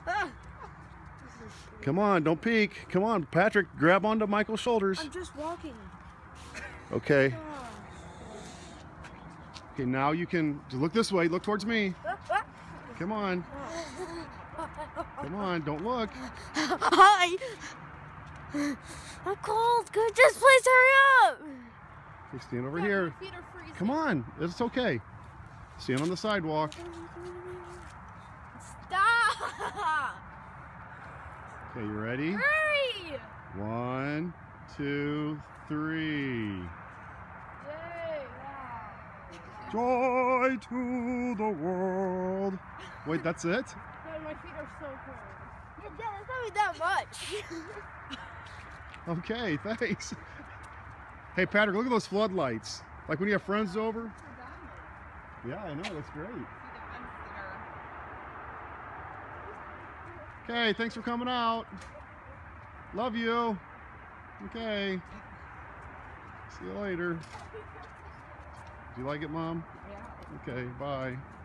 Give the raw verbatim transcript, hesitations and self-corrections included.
Come on, don't peek. Come on, Patrick, grab onto Michael's shoulders. I'm just walking. Okay. Okay, now you can look this way. Look towards me. Come on. Come on, don't look. Hi. I'm cold. Could just please hurry up? Okay, stand over here. My feet are freezing. Come on, it's okay. Stand on the sidewalk. Stop. Okay, you ready? Hurry. One, two, three. Joy to the world. Wait, that's it? God, my feet are so cold. Yeah, that's not that much. Okay, thanks. Hey, Patrick, look at those floodlights. Like when you have friends over. Yeah, I know, that's great. Okay, thanks for coming out. Love you. Okay. See you later. Do you like it, Mom? Yeah. Okay, bye.